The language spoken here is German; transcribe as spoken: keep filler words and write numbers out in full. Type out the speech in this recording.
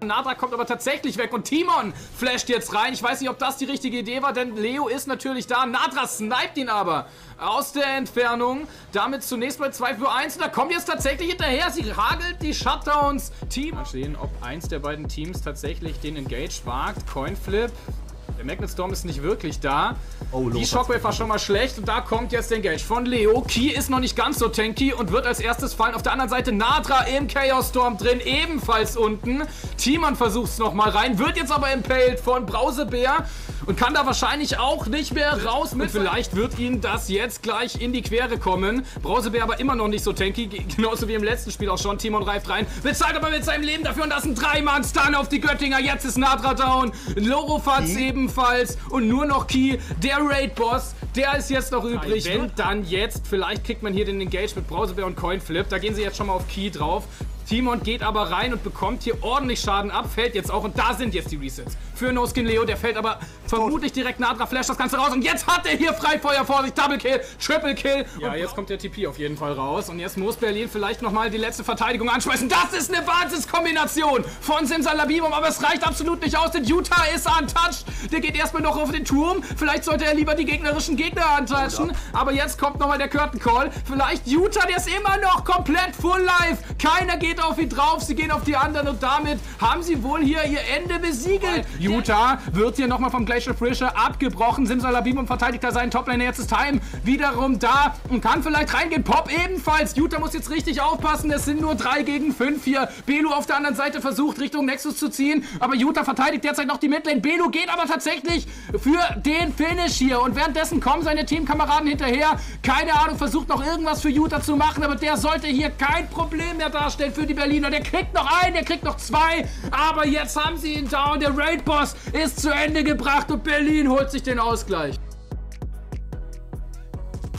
Nadra kommt aber tatsächlich weg und Timon flasht jetzt rein. Ich weiß nicht, ob das die richtige Idee war, denn Leo ist natürlich da. Nadra sniped ihn aber aus der Entfernung. Damit zunächst mal zwei für eins und da kommt jetzt tatsächlich hinterher. Sie hagelt die Shutdowns. Team. Mal sehen, ob eins der beiden Teams tatsächlich den Engage wagt. Coinflip. Der Magnet Storm ist nicht wirklich da. Oh, die Shockwave war schon mal schlecht und da kommt jetzt der Engage von Leo. Ki ist noch nicht ganz so tanky und wird als erstes fallen. Auf der anderen Seite Nadra im Chaos Storm drin, ebenfalls unten. Timon versucht es nochmal rein, wird jetzt aber impaled von Brausebär und kann da wahrscheinlich auch nicht mehr raus mit. Und vielleicht wird ihm das jetzt gleich in die Quere kommen. Brausebär aber immer noch nicht so tanky, genauso wie im letzten Spiel auch schon. Timon reift rein, bezahlt aber mit seinem Leben dafür und das ist ein drei-Mann-Stun auf die Göttinger. Jetzt ist Nadra down, Lorofatz mhm. ebenfalls und nur noch Ki, der Raid-Boss, der ist jetzt noch übrig. Wenn dann jetzt, vielleicht kriegt man hier den Engage mit Brausebär und Coinflip, da gehen sie jetzt schon mal auf Ki drauf. Timon geht aber rein und bekommt hier ordentlich Schaden ab, fällt jetzt auch und da sind jetzt die Resets für No-Skin Leo, der fällt aber vermutlich direkt Nadra, flasht das Ganze raus und jetzt hat er hier Freifeuer vor sich, Double Kill, Triple Kill. Ja, jetzt kommt der T P auf jeden Fall raus und jetzt muss Berlin vielleicht nochmal die letzte Verteidigung anschmeißen. Das ist eine Wahnsinnskombination von Simsalabimum, aber es reicht absolut nicht aus, denn Utah ist untouched. Der geht erstmal noch auf den Turm, vielleicht sollte er lieber die gegnerischen Gegner untouchen, aber jetzt kommt nochmal der Curtain Call. Vielleicht Utah, der ist immer noch komplett full life, keiner geht auf ihn drauf, sie gehen auf die anderen und damit haben sie wohl hier ihr Ende besiegelt. Utah wird hier nochmal vom Glacial Pressure abgebrochen. Simsalabimum verteidigt da seinen Toplane. Jetzt ist Time wiederum da und kann vielleicht reingehen. Pop ebenfalls. Utah muss jetzt richtig aufpassen. Es sind nur drei gegen fünf hier. Belu auf der anderen Seite versucht Richtung Nexus zu ziehen, aber Utah verteidigt derzeit noch die Midlane. Belu geht aber tatsächlich für den Finish hier und währenddessen kommen seine Teamkameraden hinterher. Keine Ahnung, versucht noch irgendwas für Utah zu machen, aber der sollte hier kein Problem mehr darstellen für die Berliner. Der kriegt noch einen, der kriegt noch zwei, aber jetzt haben sie ihn down. Der Raid-Boss ist zu Ende gebracht und Berlin holt sich den Ausgleich.